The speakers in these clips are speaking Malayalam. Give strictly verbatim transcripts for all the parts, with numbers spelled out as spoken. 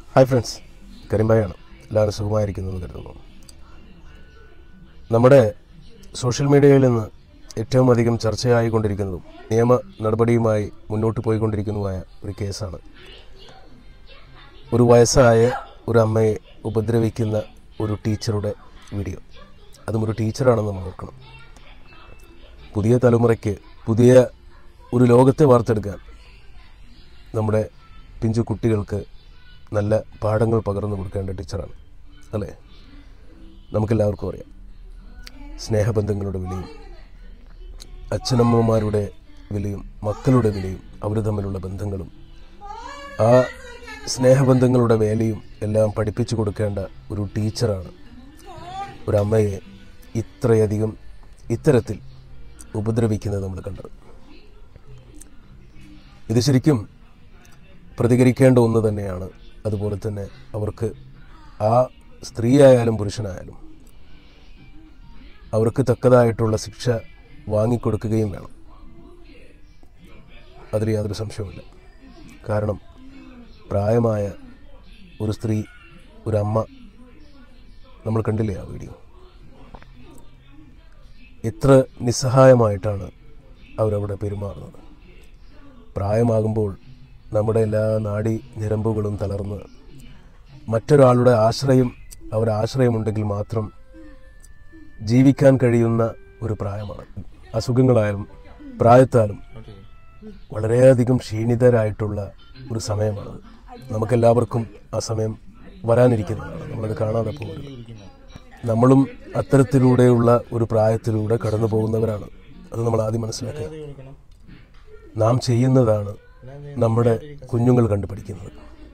Hi friends, കരിമ്പായാണ്. എല്ലാവരും സുഖമായിരിക്കുന്നതെന്ന് കരുതുന്നു. നമ്മുടെ സോഷ്യൽ മീഡിയയിൽ നിന്ന് ഏറ്റവും അധികം ചർച്ചയായിക്കൊണ്ടിരിക്കുന്നതും നിയമ നടപടിയുമായി മുന്നോട്ട് പോയിക്കൊണ്ടിരിക്കുന്നതുമായ ഒരു കേസാണ് ഒരു വയസ്സായ ഒരു അമ്മയെ ഉപദ്രവിക്കുന്ന ഒരു ടീച്ചറുടെ വീഡിയോ. അതും ഒരു ടീച്ചറാണെന്ന് നമ്മൾ ഓർക്കണം. പുതിയ തലമുറയ്ക്ക് പുതിയ ഒരു ലോകത്തെ വാർത്തെടുക്കാൻ നമ്മുടെ പിഞ്ചു കുട്ടികൾക്ക് നല്ല പാഠങ്ങൾ പകർന്നു കൊടുക്കേണ്ട ടീച്ചറാണ്, അല്ലേ? നമുക്കെല്ലാവർക്കും അറിയാം സ്നേഹബന്ധങ്ങളുടെ വിലയും അച്ഛനമ്മമാരുടെ വിലയും മക്കളുടെ വിലയും അവർ തമ്മിലുള്ള ബന്ധങ്ങളും ആ സ്നേഹബന്ധങ്ങളുടെ വേലയും എല്ലാം പഠിപ്പിച്ചു കൊടുക്കേണ്ട ഒരു ടീച്ചറാണ് ഒരമ്മയെ ഇത്രയധികം ഇത്തരത്തിൽ ഉപദ്രവിക്കുന്നത് നമ്മൾ കണ്ടത്. ഇത് ശരിക്കും പ്രതികരിക്കേണ്ട ഒന്ന് തന്നെയാണ്. അതുപോലെ തന്നെ അവർക്ക് ആ സ്ത്രീയായാലും പുരുഷനായാലും അവർക്ക് തക്കതായിട്ടുള്ള ശിക്ഷ വാങ്ങിക്കൊടുക്കുകയും വേണം. അതിൽ യാതൊരു സംശയവുമില്ല. കാരണം പ്രായമായ ഒരു സ്ത്രീ, ഒരമ്മ, നമ്മൾ കണ്ടില്ലേ ആ വീഡിയോ? എത്ര നിസ്സഹായമായിട്ടാണ് അവരവിടെ പെരുമാറുന്നത്. പ്രായമാകുമ്പോൾ നമ്മുടെ എല്ലാ നാഡി ഞരമ്പുകളും തളർന്ന് മറ്റൊരാളുടെ ആശ്രയം അവരാശ്രയമുണ്ടെങ്കിൽ മാത്രം ജീവിക്കാൻ കഴിയുന്ന ഒരു പ്രായമാണ്. അസുഖങ്ങളായാലും പ്രായത്താലും വളരെയധികം ക്ഷീണിതരായിട്ടുള്ള ഒരു സമയമാണത്. നമുക്കെല്ലാവർക്കും ആ സമയം വരാനിരിക്കുന്നതാണ്. നമ്മളത് കാണാതെ പോകരുത്. നമ്മളും അത്തരത്തിലൂടെയുള്ള ഒരു പ്രായത്തിലൂടെ കടന്നു പോകുന്നവരാണ്. അത് നമ്മൾ ആദ്യം മനസ്സിലാക്കുക. നാം ചെയ്യുന്നതാണ് നമ്മുടെ കുഞ്ഞുങ്ങൾ കണ്ടുപഠിക്കുന്നത്.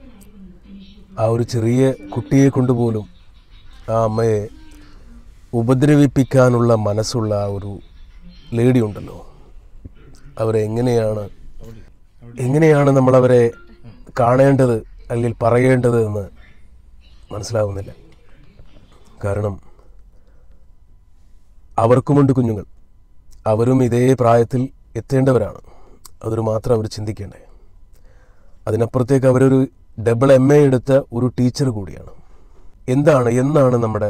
ആ ഒരു ചെറിയ കുട്ടിയെ കൊണ്ടുപോലും ആ അമ്മയെ ഉപദ്രവിപ്പിക്കാനുള്ള മനസ്സുള്ള ആ ഒരു ലേഡി ഉണ്ടല്ലോ, അവരെ എങ്ങനെയാണ് എങ്ങനെയാണ് നമ്മളവരെ കാണേണ്ടത് അല്ലെങ്കിൽ പറയേണ്ടത് എന്ന് മനസ്സിലാവുന്നില്ല. കാരണം അവർക്കുമുണ്ട് കുഞ്ഞുങ്ങൾ. അവരും ഇതേ പ്രായത്തിൽ എത്തേണ്ടവരാണ്. അതൊരു മാത്രം അവർ ചിന്തിക്കേണ്ടേ. അതിനപ്പുറത്തേക്ക് അവരൊരു ഡബിൾ എം എ എടുത്ത ഒരു ടീച്ചർ കൂടിയാണ്. എന്താണ് എന്നാണ് നമ്മുടെ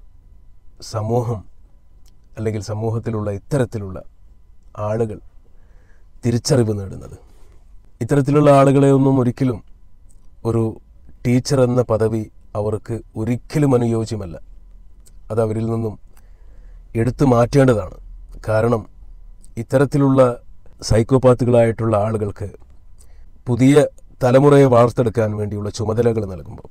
സമൂഹം അല്ലെങ്കിൽ സമൂഹത്തിലുള്ള ഇത്തരത്തിലുള്ള ആളുകൾ തിരിച്ചറിവ് നേടുന്നത്? ഇത്തരത്തിലുള്ള ആളുകളെ ഒന്നും ഒരിക്കലും ഒരു ടീച്ചർ എന്ന പദവി അവർക്ക് ഒരിക്കലും അനുയോജ്യമല്ല. അത് അവരിൽ നിന്നും എടുത്തു മാറ്റേണ്ടതാണ്. കാരണം ഇത്തരത്തിലുള്ള സൈക്കോപാത്തുകളായിട്ടുള്ള ആളുകൾക്ക് പുതിയ തലമുറയെ വാർത്തെടുക്കാൻ വേണ്ടിയുള്ള ചുമതലകൾ നൽകുമ്പോൾ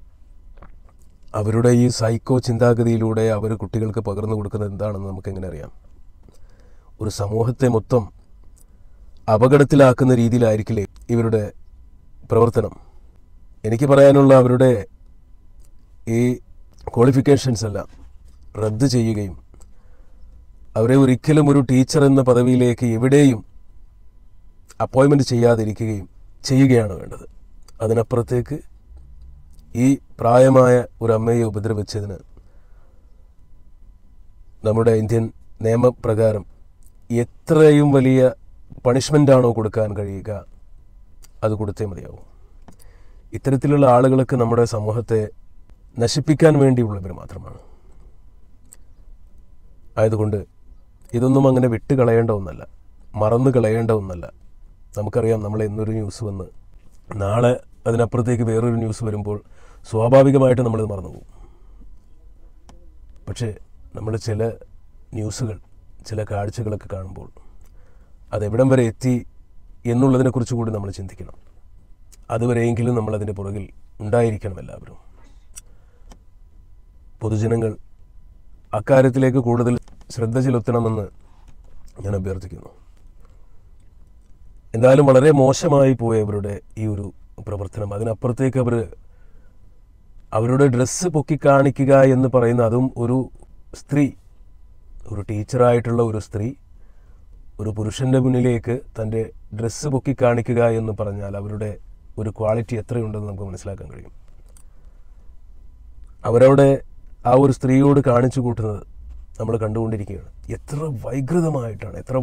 അവരുടെ ഈ സൈക്കോ ചിന്താഗതിയിലൂടെ അവർ കുട്ടികൾക്ക് പകർന്നു കൊടുക്കുന്നത് എന്താണെന്ന് നമുക്കെങ്ങനെ അറിയാം? ഒരു സമൂഹത്തെ മൊത്തം അപകടത്തിലാക്കുന്ന രീതിയിലായിരിക്കില്ലേ ഇവരുടെ പ്രവർത്തനം? എനിക്ക് പറയാനുള്ള അവരുടെ ഈ ക്വാളിഫിക്കേഷൻസ് എല്ലാം റദ്ദ് ചെയ്യുകയും അവരെ ഒരിക്കലും ഒരു ടീച്ചർ എന്ന പദവിയിലേക്ക് എവിടെയും അപ്പോയിൻമെൻറ്റ് ചെയ്യാതിരിക്കുകയും ചെയ്യുകയാണ് വേണ്ടത്. അതിനപ്പുറത്തേക്ക് ഈ പ്രായമായ ഒരു അമ്മയെ ഉപദ്രവിച്ചതിന് നമ്മുടെ ഇന്ത്യൻ നിയമപ്രകാരം എത്രയും വലിയ പണിഷ്മെൻ്റാണോ കൊടുക്കാൻ കഴിയുക അത് കൊടുത്തേ മതിയാവും. ഇത്തരത്തിലുള്ള ആളുകൾക്ക് നമ്മുടെ സമൂഹത്തെ നശിപ്പിക്കാൻ വേണ്ടിയുള്ളവർ മാത്രമാണ്. ആയതുകൊണ്ട് ഇതൊന്നും അങ്ങനെ വിട്ടുകളയേണ്ട ഒന്നല്ല, മറന്നു കളയേണ്ട ഒന്നല്ല. നമുക്കറിയാം, നമ്മൾ എന്നൊരു ന്യൂസ് വന്ന് നാളെ അതിനപ്പുറത്തേക്ക് വേറൊരു ന്യൂസ് വരുമ്പോൾ സ്വാഭാവികമായിട്ട് നമ്മളിത് മറന്നു പോകും. പക്ഷേ നമ്മൾ ചില ന്യൂസുകൾ, ചില കാഴ്ചകളൊക്കെ കാണുമ്പോൾ അതെവിടം വരെ എത്തി എന്നുള്ളതിനെക്കുറിച്ച് കൂടി നമ്മൾ ചിന്തിക്കണം. അതുവരെയെങ്കിലും നമ്മളതിൻ്റെ പുറകിൽ ഉണ്ടായിരിക്കണം എല്ലാവരും. പൊതുജനങ്ങൾ അക്കാര്യത്തിലേക്ക് കൂടുതൽ ശ്രദ്ധ ചെലുത്തണമെന്ന് ഞാൻ അഭ്യർത്ഥിക്കുന്നു. എന്തായാലും വളരെ മോശമായി പോയവരുടെ ഈ ഒരു പ്രവർത്തനം. അതിനപ്പുറത്തേക്ക് അവർ അവരുടെ ഡ്രസ്സ് പൊക്കി കാണിക്കുക എന്ന് പറയുന്ന, അതും ഒരു സ്ത്രീ, ഒരു ടീച്ചറായിട്ടുള്ള ഒരു സ്ത്രീ ഒരു പുരുഷൻ്റെ മുന്നിലേക്ക് തൻ്റെ ഡ്രസ്സ് പൊക്കി കാണിക്കുക എന്ന് പറഞ്ഞാൽ അവരുടെ ഒരു ക്വാളിറ്റി എത്രയുണ്ടെന്ന് നമുക്ക് മനസ്സിലാക്കാൻ കഴിയും. അവരവിടെ ആ ഒരു സ്ത്രീയോട് കാണിച്ചു കൂട്ടുന്നത് നമ്മൾ കണ്ടുകൊണ്ടിരിക്കുകയാണ്. എത്ര വൈകൃതമായിട്ടാണ്, എത്ര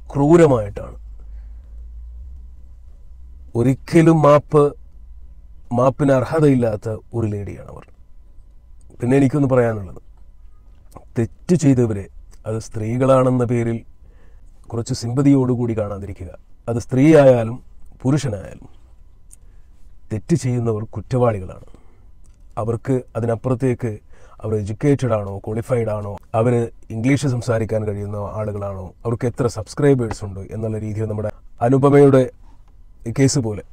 ക്രൂരമായിട്ടാണ്. ഒരിക്കലും മാപ്പ് മാപ്പിന് അർഹതയില്ലാത്ത ഒരു ലേഡിയാണ് അവർ. പിന്നെ എനിക്കൊന്ന് പറയാനുള്ളത്, തെറ്റ് ചെയ്തവരെ അത് സ്ത്രീകളാണെന്ന പേരിൽ കുറച്ച് സിമ്പതിയോടുകൂടി കാണാതിരിക്കുക. അത് സ്ത്രീ ആയാലും പുരുഷനായാലും തെറ്റ് ചെയ്യുന്നവർ കുറ്റവാളികളാണ്. അവർക്ക് അതിനപ്പുറത്തേക്ക് അവർ എഡ്യൂക്കേറ്റഡ് ആണോ, ക്വാളിഫൈഡ് ആണോ, അവർ ഇംഗ്ലീഷ് സംസാരിക്കാൻ കഴിയുന്ന ആളുകളാണോ, അവർക്ക് എത്ര സബ്സ്ക്രൈബേഴ്സ് ഉണ്ട് എന്നുള്ള രീതിയിൽ നമ്മുടെ അനുപമയുടെ കേസ് പോലെ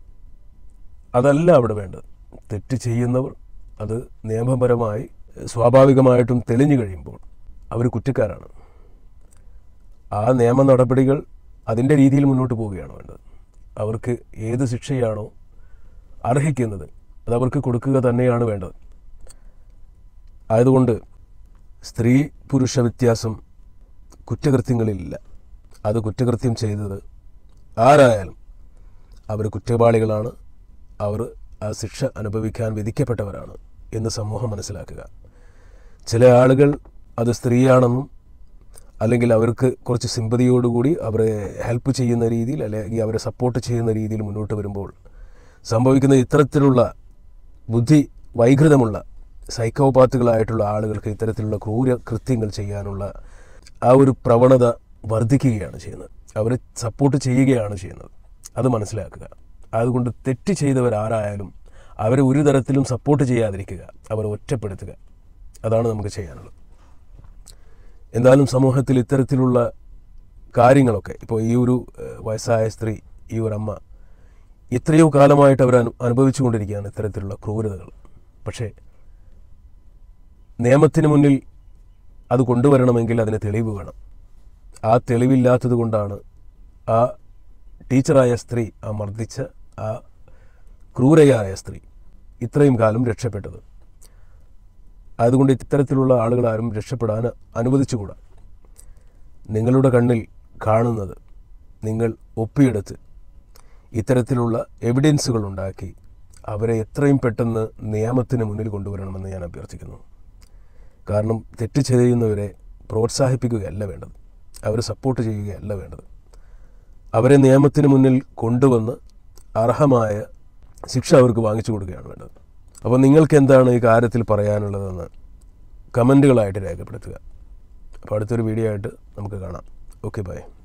അതല്ല അവിടെ വേണ്ടത്. തെറ്റ് ചെയ്യുന്നവർ അത് നിയമപരമായി സ്വാഭാവികമായിട്ടും തെളിഞ്ഞു കഴിയുമ്പോൾ അവർ കുറ്റക്കാരാണ്. ആ നിയമ നടപടികൾ അതിൻ്റെ രീതിയിൽ മുന്നോട്ട് പോവുകയാണ് വേണ്ടത്. അവർക്ക് ഏത് ശിക്ഷയാണോ അർഹിക്കുന്നത് അതവർക്ക് കൊടുക്കുക തന്നെയാണ് വേണ്ടത്. ആയതുകൊണ്ട് സ്ത്രീ പുരുഷ വ്യത്യാസം കുറ്റകൃത്യങ്ങളിലില്ല. അത് കുറ്റകൃത്യം ചെയ്തത് ആരായാലും അവർ കുറ്റവാളികളാണ്, അവർ ആ ശിക്ഷ അനുഭവിക്കാൻ വിധിക്കപ്പെട്ടവരാണ് എന്ന് സമൂഹം മനസ്സിലാക്കുക. ചില ആളുകൾ അത് സ്ത്രീയാണെന്നും അല്ലെങ്കിൽ അവർക്ക് കുറച്ച് സിമ്പതിയോടുകൂടി അവരെ ഹെൽപ്പ് ചെയ്യുന്ന രീതിയിൽ അല്ലെങ്കിൽ അവരെ സപ്പോർട്ട് ചെയ്യുന്ന രീതിയിൽ മുന്നോട്ട് വരുമ്പോൾ സംഭവിക്കുന്ന ഇത്തരത്തിലുള്ള ബുദ്ധി വൈകൃതമുള്ള സൈക്കോപാത്തുകളായിട്ടുള്ള ആളുകൾക്ക് ഇത്തരത്തിലുള്ള ക്രൂര കൃത്യങ്ങൾ ചെയ്യാനുള്ള ആ ഒരു പ്രവണത വർദ്ധിക്കുകയാണ് ചെയ്യുന്നത്. അവരെ സപ്പോർട്ട് ചെയ്യുകയാണ് ചെയ്യുന്നത്. അത് മനസ്സിലാക്കുക. അതുകൊണ്ട് തെറ്റ് ചെയ്തവരാരായാലും അവരെ ഒരു തരത്തിലും സപ്പോർട്ട് ചെയ്യാതിരിക്കുക, അവരെ ഒറ്റപ്പെടുത്തുക. അതാണ് നമുക്ക് ചെയ്യാനുള്ളത്. എന്തായാലും സമൂഹത്തിൽ ഇത്തരത്തിലുള്ള കാര്യങ്ങളൊക്കെ ഇപ്പോൾ ഈ ഒരു വയസ്സായ സ്ത്രീ, ഈ ഒരു അമ്മ എത്രയോ കാലമായിട്ട് അവർ അനു അനുഭവിച്ചു കൊണ്ടിരിക്കുകയാണ് ഇത്തരത്തിലുള്ള ക്രൂരതകൾ. പക്ഷേ നിയമത്തിന് മുന്നിൽ അത് കൊണ്ടുവരണമെങ്കിൽ അതിന് തെളിവ് വേണം. ആ തെളിവില്ലാത്തത് കൊണ്ടാണ് ആ ടീച്ചറായ സ്ത്രീ, ആ മർദ്ദിച്ച ആ ക്രൂരയായ സ്ത്രീ ഇത്രയും കാലം രക്ഷപ്പെട്ടത്. അതുകൊണ്ട് ഇത്തരത്തിലുള്ള ആളുകളാരും രക്ഷപ്പെടാൻ അനുവദിച്ചുകൂടാ. നിങ്ങളുടെ കണ്ണിൽ കാണുന്നത് നിങ്ങൾ ഒപ്പിയെടുത്ത് ഇത്തരത്തിലുള്ള എവിഡൻസുകൾ ഉണ്ടാക്കി അവരെ എത്രയും പെട്ടെന്ന് നിയമത്തിന് മുന്നിൽ കൊണ്ടുവരണമെന്ന് ഞാൻ അഭ്യർത്ഥിക്കുന്നു. കാരണം തെറ്റ് ചെയ്യുന്നവരെ പ്രോത്സാഹിപ്പിക്കുകയല്ല വേണ്ടത്, അവരെ സപ്പോർട്ട് ചെയ്യുകയല്ല വേണ്ടത്. അവരെ നിയമത്തിന് മുന്നിൽ കൊണ്ടുവന്ന് അർഹമായ ശിക്ഷ അവർക്ക് വാങ്ങിച്ചു കൊടുക്കുകയാണ് വേണ്ടത്. അപ്പോൾ നിങ്ങൾക്ക് എന്താണ് ഈ കാര്യത്തിൽ പറയാനുള്ളതെന്ന് കമൻറ്റുകളായിട്ട് രേഖപ്പെടുത്തുക. അപ്പോൾ അടുത്തൊരു വീഡിയോ ആയിട്ട് നമുക്ക് കാണാം. Okay, by.